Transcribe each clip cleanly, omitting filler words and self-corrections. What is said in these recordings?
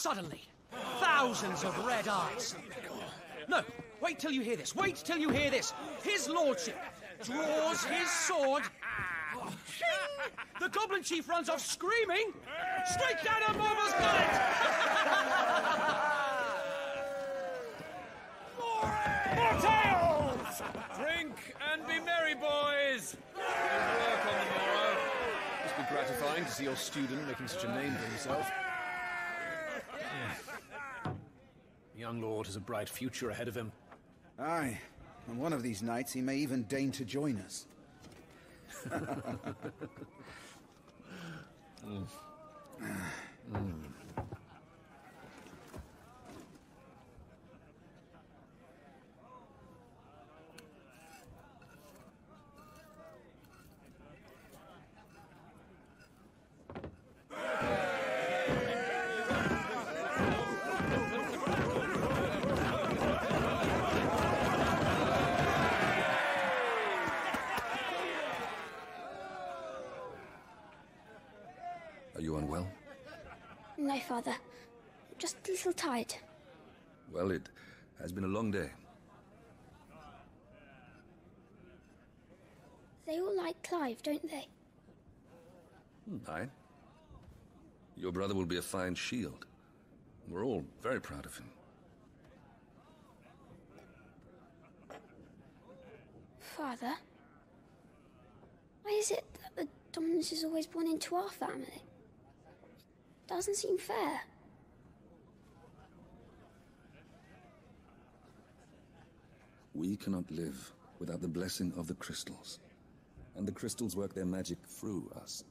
Suddenly, thousands of red eyes. No, wait till you hear this. Wait till you hear this. His lordship draws his sword. The goblin chief runs off screaming, straight down a Morbal's gullet! More tales! Drink and be merry, boys! Good work on the morrow. Must be gratifying to see your student making such a name for himself. The young lord has a bright future ahead of him. Aye, and one of these nights he may even deign to join us. Are you unwell? No, Father. Just a little tired. Well, it has been a long day. They all like Clive, don't they? Aye. Your brother will be a fine shield. We're all very proud of him. Father? Why is it that the dominance is always born into our family? It doesn't seem fair. We cannot live without the blessing of the crystals. And the crystals work their magic through us.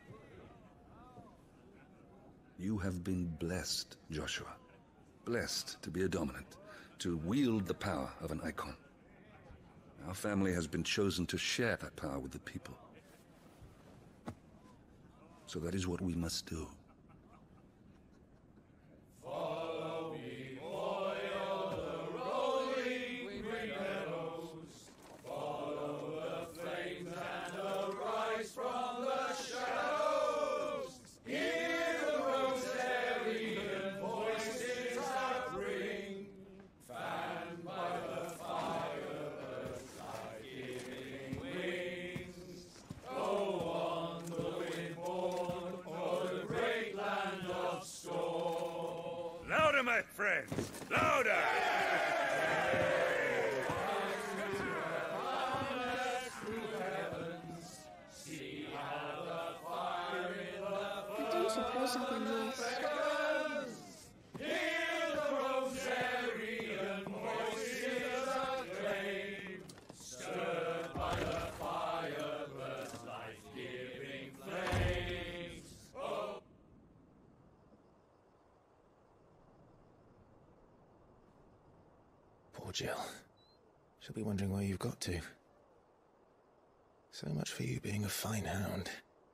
You have been blessed, Joshua. Blessed to be a dominant, to wield the power of an icon. Our family has been chosen to share that power with the people. So that is what we must do. Follow me, boy, on the rolling green meadows. Follow the flames and arise from the shadows. Hear the rosarian voices that ring, fanned by the fire, life-giving wings. Go on, the wind-born, o'er the great land of storm. Louder, my friends! Louder! See how the fire in the I don't suppose I'll be missed. Hear the rosarian voices acclaim, stirred by the fire, the life-giving flames. Oh. Poor Jill. She'll be wondering where you've got to. So much for you being a fine hound.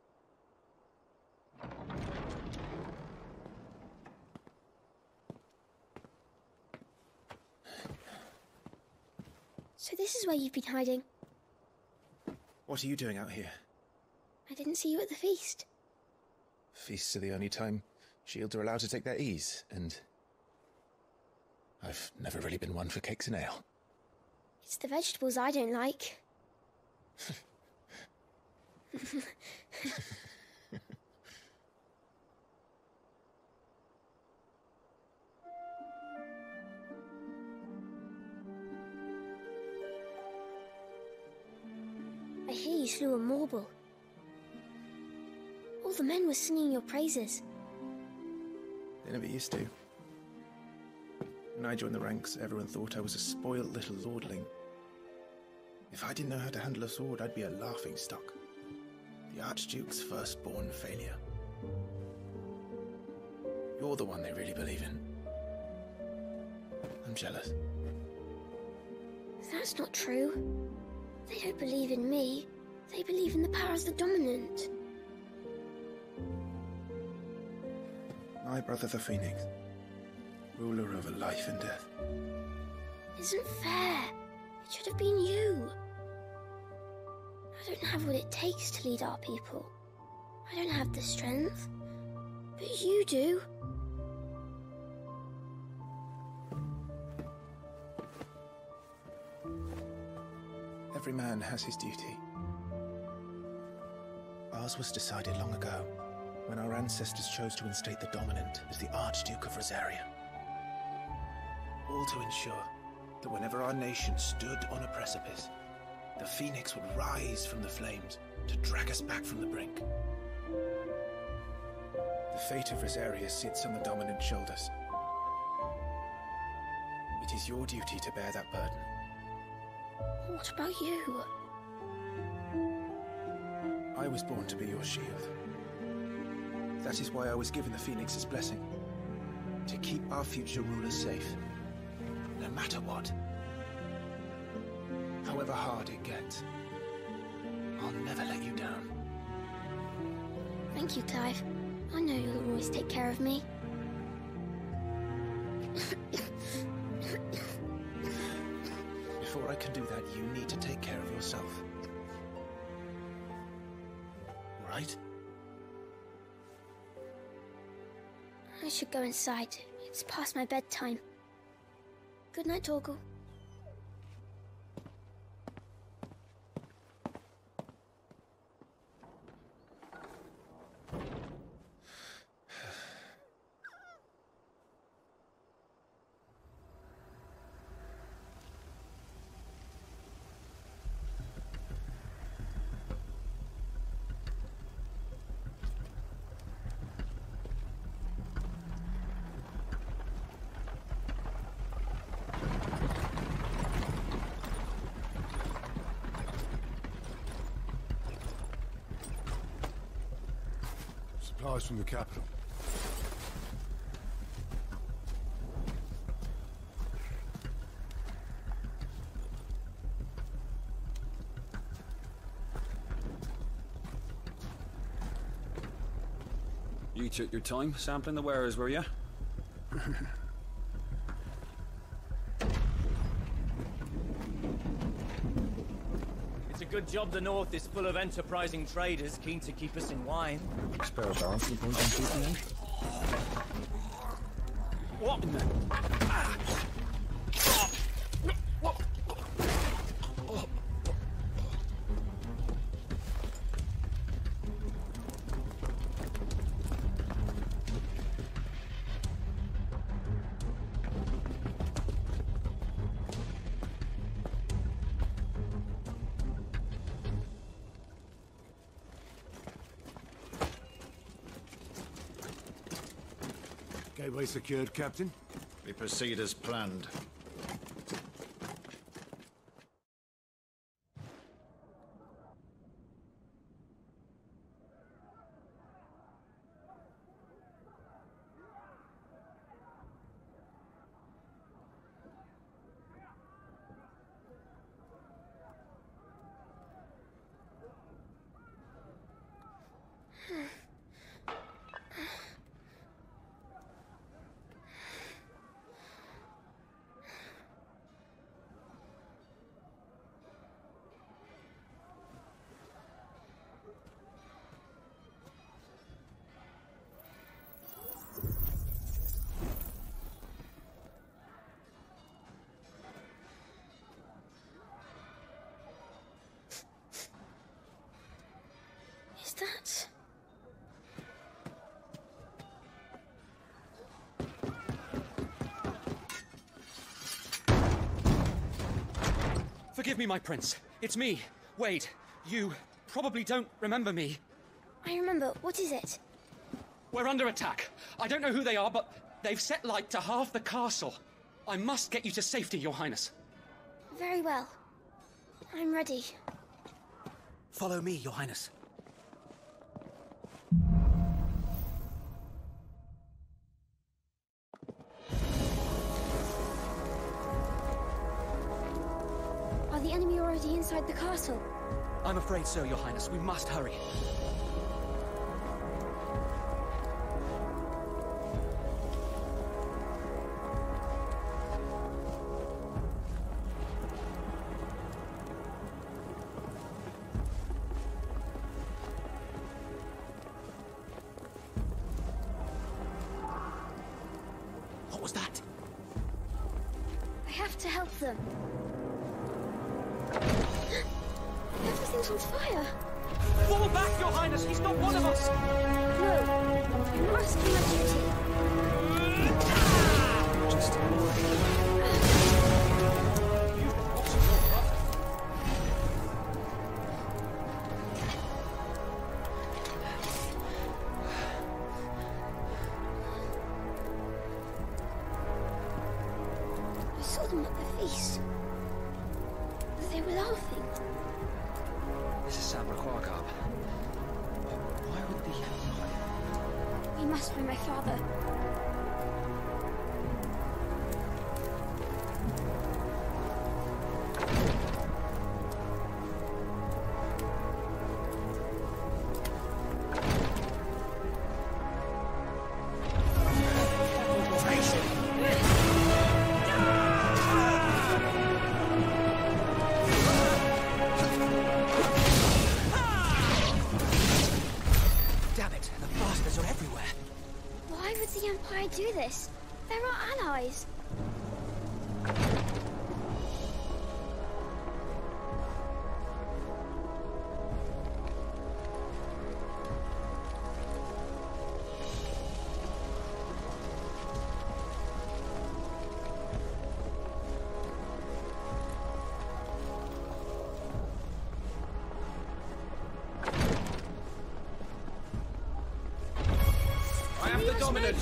So this is where you've been hiding. What are you doing out here? I didn't see you at the feast. Feasts are the only time shields are allowed to take their ease, and I've never really been one for cakes and ale. It's the vegetables I don't like. I hear you slew a Morbal. All the men were singing your praises. They never used to. When I joined the ranks, everyone thought I was a spoiled little lordling. If I didn't know how to handle a sword, I'd be a laughingstock. The Archduke's firstborn failure. You're the one they really believe in. I'm jealous. That's not true. They don't believe in me. They believe in the power of the dominant. My brother the Phoenix, ruler over life and death. Isn't fair. It should have been you. I don't have what it takes to lead our people. I don't have the strength. But you do. Every man has his duty. Ours was decided long ago, when our ancestors chose to instate the dominant as the Archduke of Rosaria. All to ensure that whenever our nation stood on a precipice, the Phoenix would rise from the flames to drag us back from the brink. The fate of Rosaria sits on the dominant's shoulders. It is your duty to bear that burden. What about you? I was born to be your shield. That is why I was given the Phoenix's blessing. To keep our future rulers safe. No matter what. However hard it gets. I'll never let you down. Thank you, Clive. I know you'll always take care of me. Before I can do that, you need to take care of yourself. Right? I should go inside. It's past my bedtime. Good night, Torgal. Supplies from the capital. You took your time sampling the wares, were you? It's a good job the North is full of enterprising traders keen to keep us in wine. Spare a barrel for the point I'm keeping in. What in the... Gateway secured, Captain. We proceed as planned. Is that... Forgive me, my prince. It's me, Wade. You probably don't remember me. I remember. What is it? We're under attack. I don't know who they are, but they've set light to half the castle. I must get you to safety, Your Highness. Very well. I'm ready. Follow me, Your Highness. Are the enemy already inside the castle? I'm afraid so, Your Highness. We must hurry. What was that? I have to help them. Everything's on fire. Fall back, Your Highness! He's not one of us! No, I must do my duty. Just I saw them at the feast. They were laughing. This is Sabra Quarkab. Why would the Empire... We must find my father. Damn it, the bastards are everywhere. Why would the Empire do this? They're our allies. I am the dominant.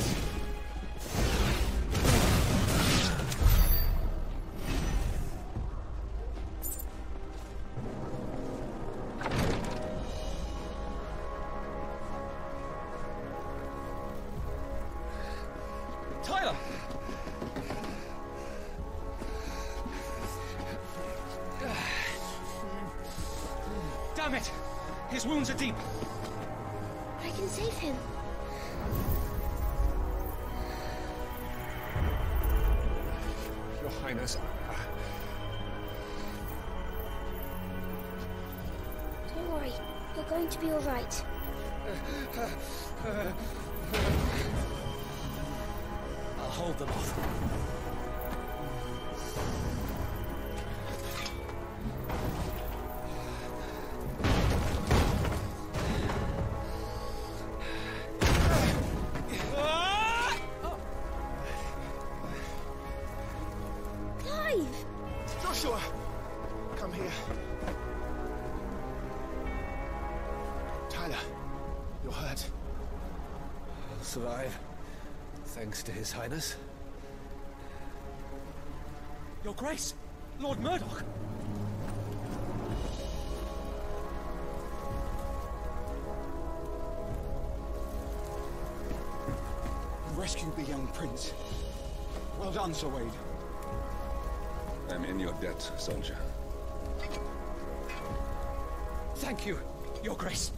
Tyler! Damn it! His wounds are deep. I can save him. Your Highness, Don't worry, you're going to be all right. I'll hold them off. Clive! Joshua, come here. Tyler, you're hurt. I'll survive. Thanks to His Highness. Your Grace! Lord Murdoch! You rescued the young prince. Well done, Sir Wade. I'm in your debt, soldier. Thank you, Your Grace.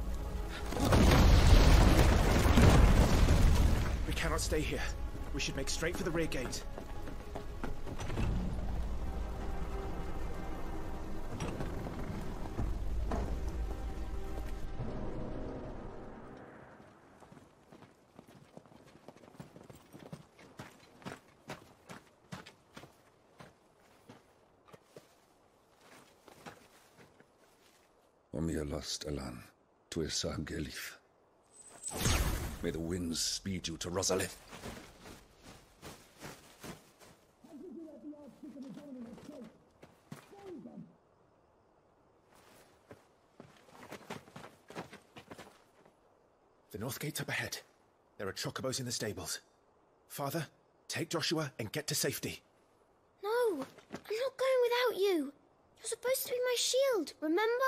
We cannot stay here. We should make straight for the rear gate. Omir lost Alan to Esar Gelif. May the winds speed you to Rosalith. The north gate's up ahead. There are chocobos in the stables. Father, take Joshua and get to safety. No, I'm not going without you. You're supposed to be my shield, remember?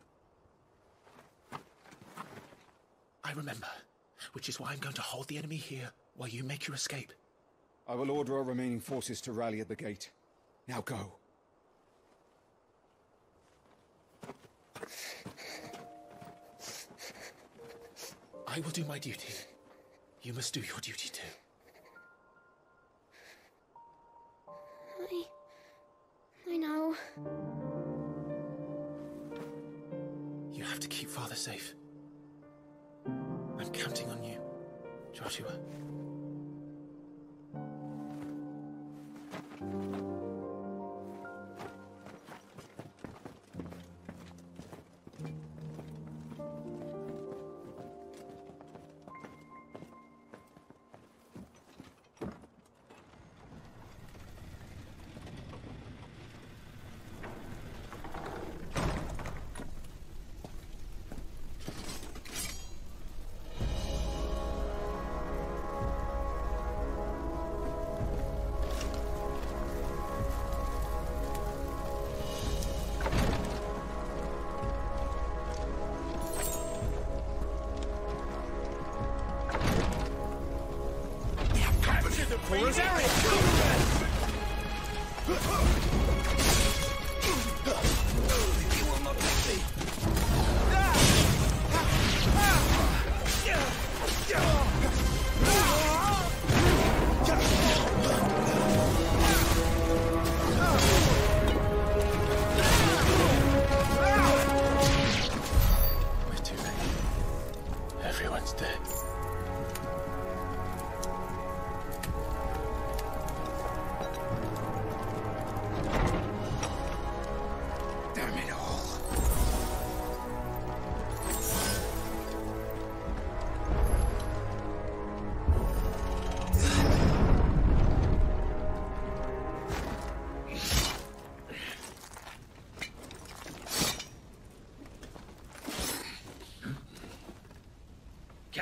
I remember, which is why I'm going to hold the enemy here while you make your escape. I will order our remaining forces to rally at the gate. Now go. I will do my duty. You must do your duty too. I know. You have to keep Father safe. I'm counting on you, Joshua.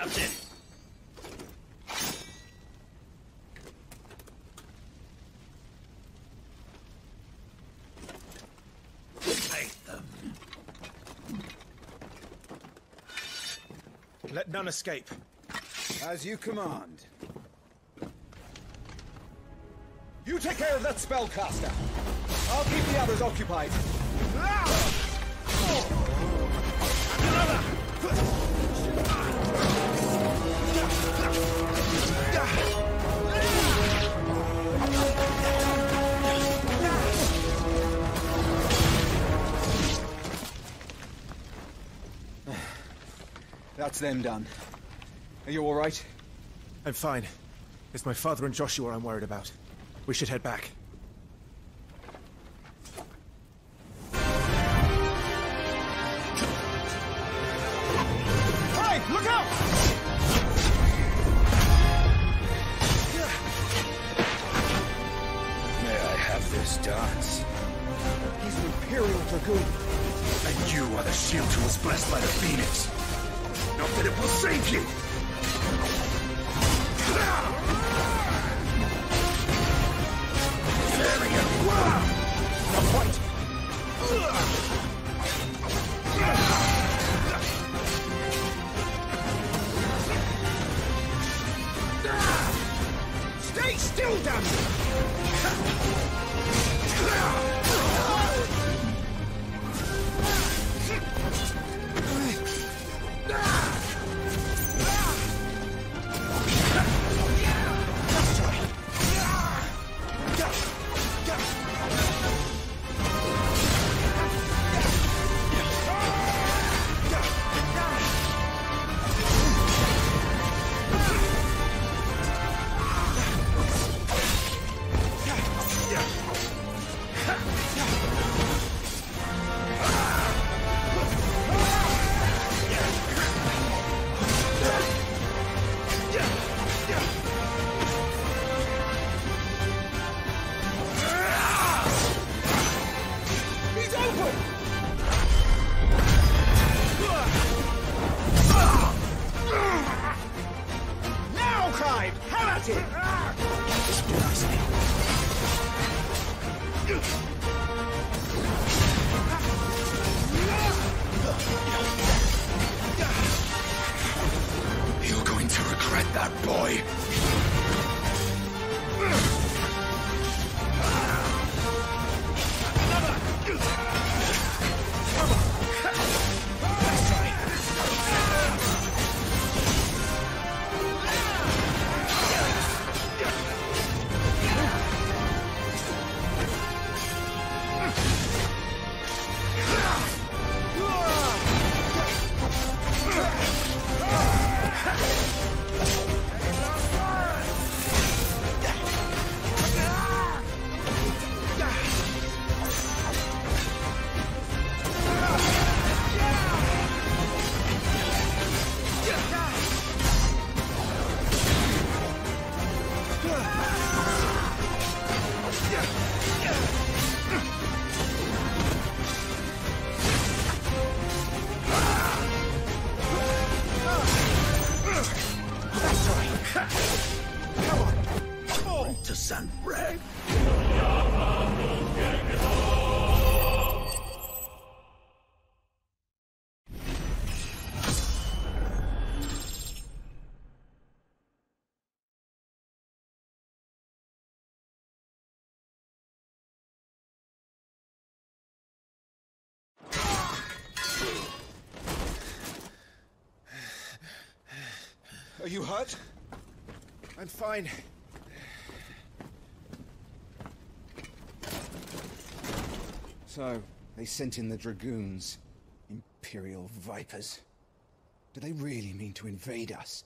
Captain! Take them. Let none escape. As you command. You take care of that spellcaster. I'll keep the others occupied. That's them done. Are you all right? I'm fine. It's my father and Joshua I'm worried about. We should head back. Hey, look out! May I have this dance? He's an Imperial Dragoon. And you are the shield who was blessed by the Phoenix. Not that it will save you! Not quite. Stay still, damn you! You're going to regret that, boy. Are you hurt? I'm fine. So, they sent in the Dragoons. Imperial Vipers. Do they really mean to invade us?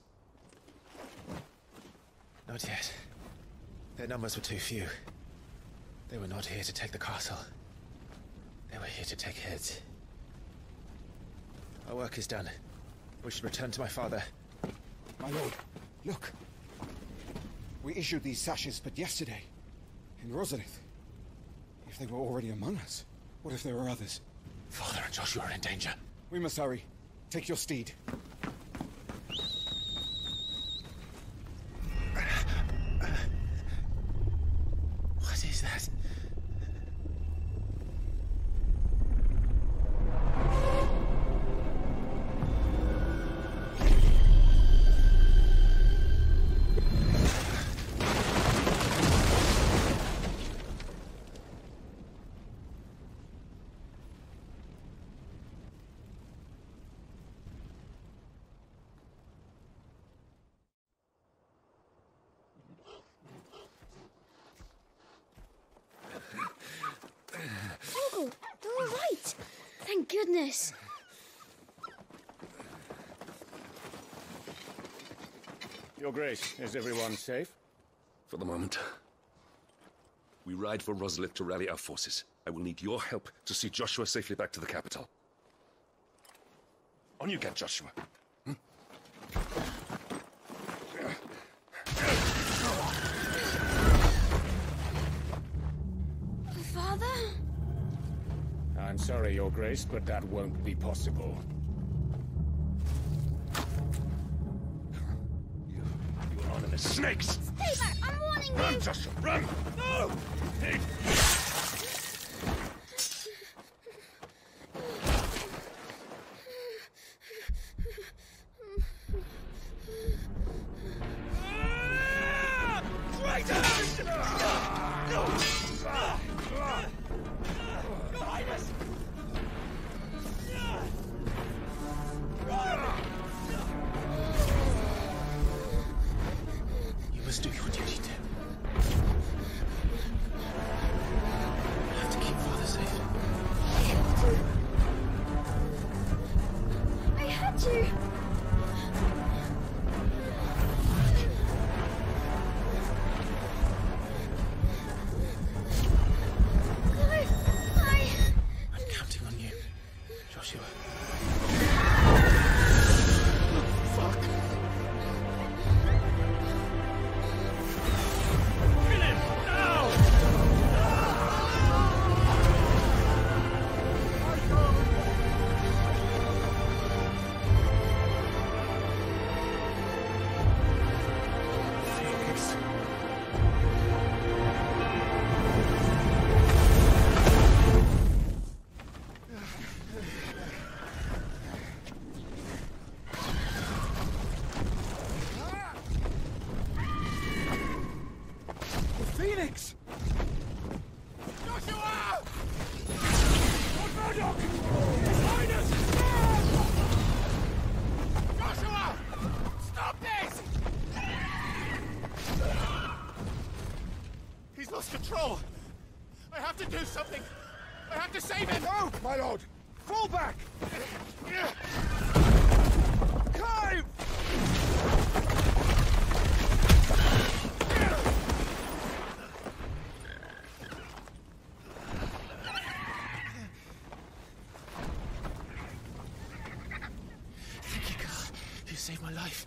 Not yet. Their numbers were too few. They were not here to take the castle. They were here to take heads. Our work is done. We should return to my father. My lord, look. We issued these sashes but yesterday. In Rosalith. If they were already among us, what if there were others? Father and Joshua are in danger. We must hurry. Take your steed. goodness! Your Grace, is everyone safe? For the moment. We ride for Rosalith to rally our forces. I will need your help to see Joshua safely back to the capital. On you get, Joshua. Father? I'm sorry, Your Grace, but that won't be possible. You anonymous snakes! Stay back! I'm warning you! Run, Joshua, run! No! Hey. You must do your duty, Tim. You have to keep Father safe. I had to! I'm counting on you, Joshua. Fuck! Kill him! Now! Felix. Phoenix! Joshua! Lord Murdoch! Highness! Joshua! Stop this! He's lost control! I have to do something! I have to save him! No, my lord! Fall back! Climb! Thank you, God. You saved my life.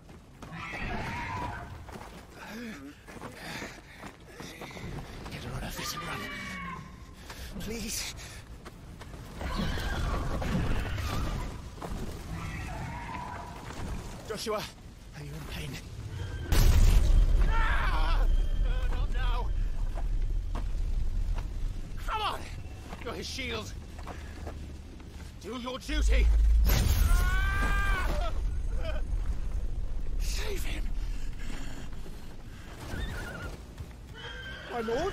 Get her on her feet and run. Please. Joshua, are you in pain? Not now! Come on! You're his shield! Do your duty! Save him! My lord?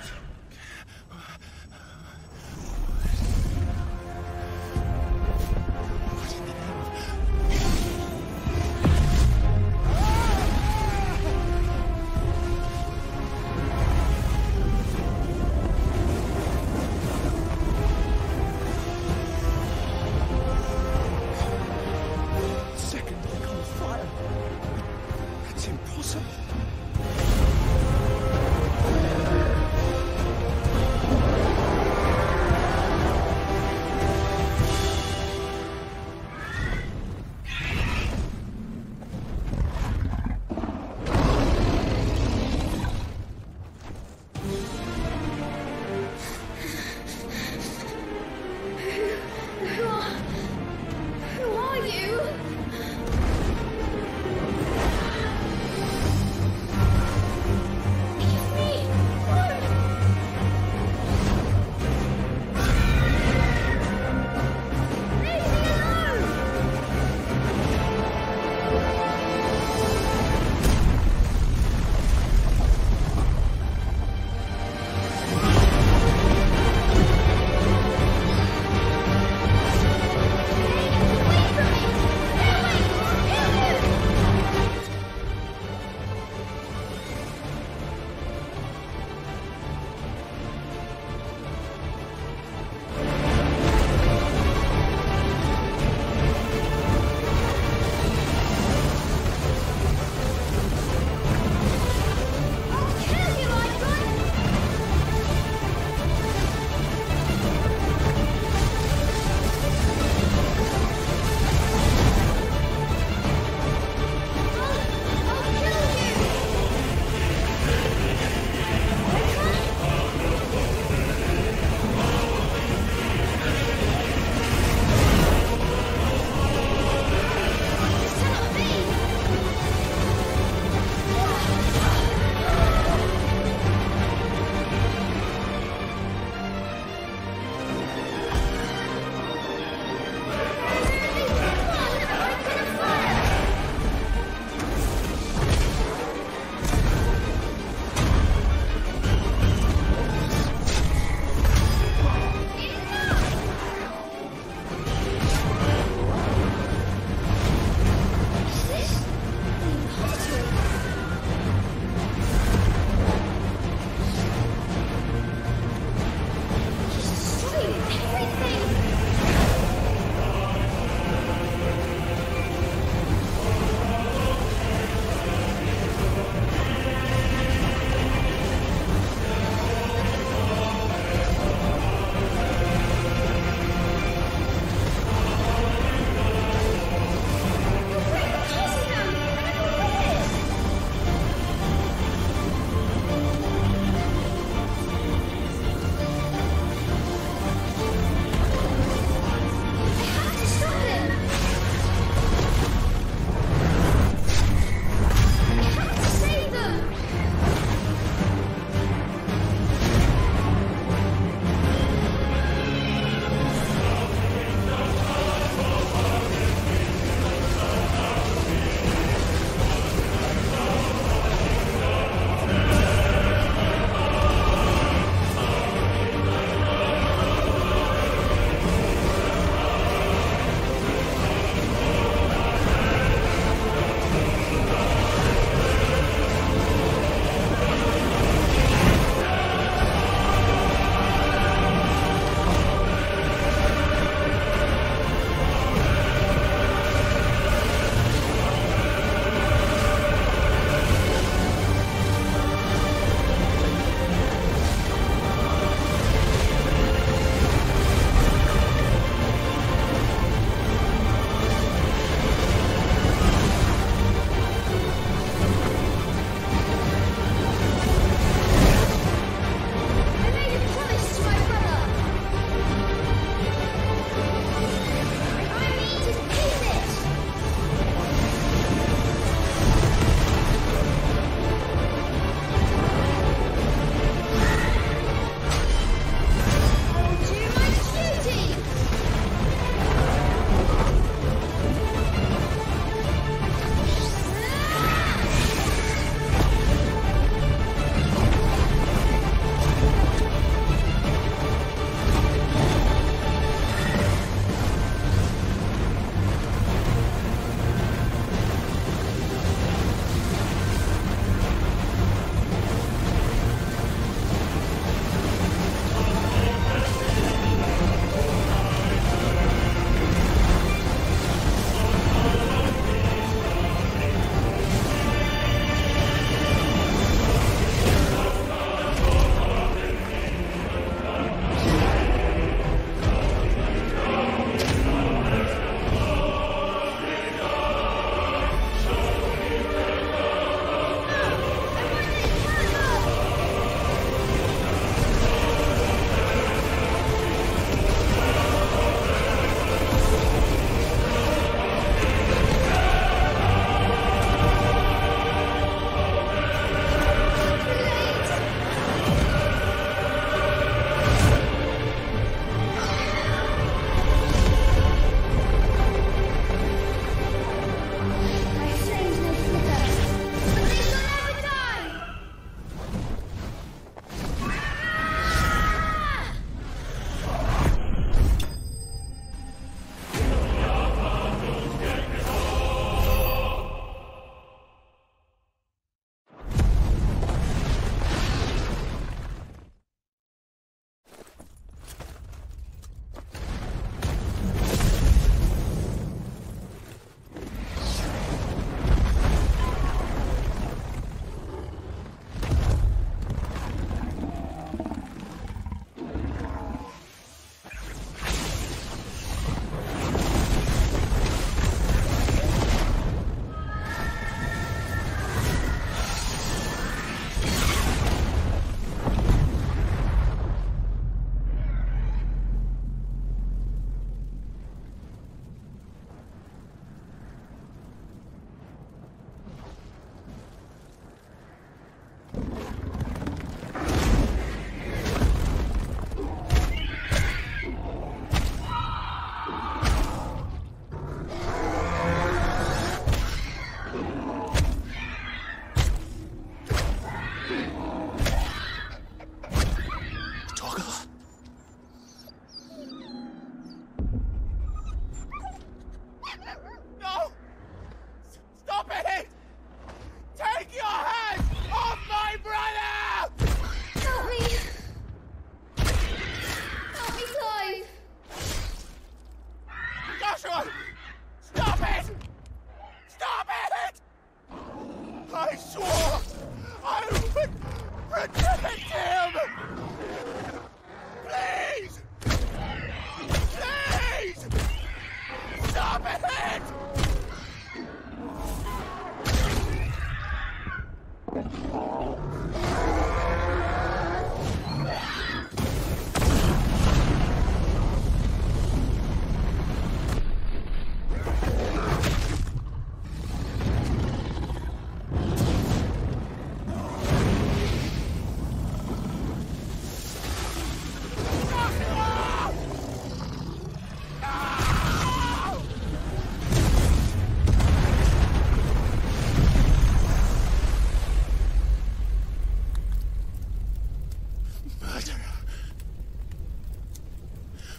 Second leg on fire. That's impossible.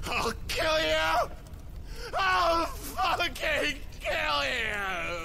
I'll kill you! I'll fucking kill you!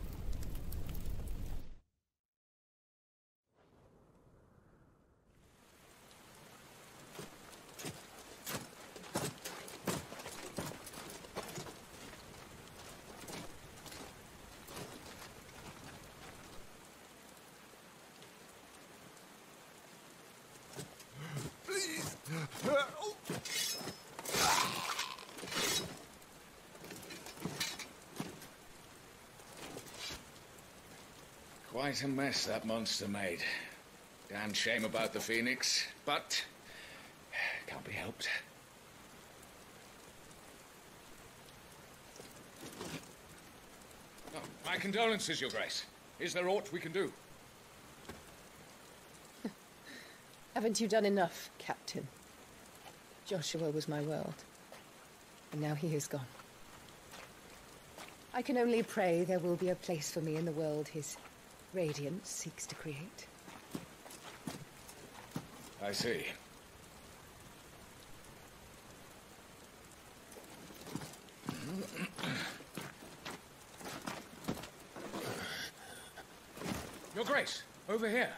Quite a mess that monster made. Damn shame about the Phoenix, but can't be helped. Oh, my condolences, Your Grace. Is there aught we can do? Haven't you done enough, Captain? Joshua was my world, and now he is gone. I can only pray there will be a place for me in the world his radiance seeks to create. I see. Your Grace, over here.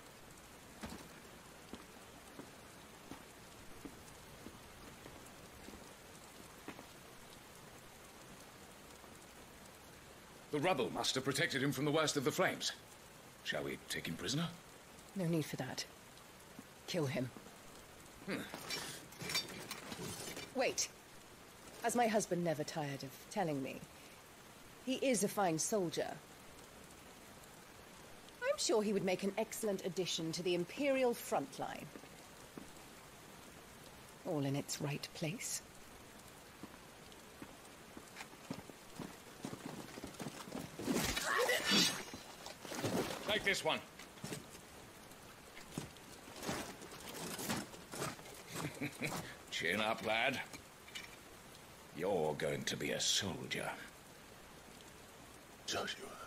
The rubble must have protected him from the worst of the flames. Shall we take him prisoner? No need for that. Kill him. Wait. As my husband never tired of telling me, he is a fine soldier. I'm sure he would make an excellent addition to the Imperial front line. All in its right place. Take this one. Chin up, lad. You're going to be a soldier. Joshua.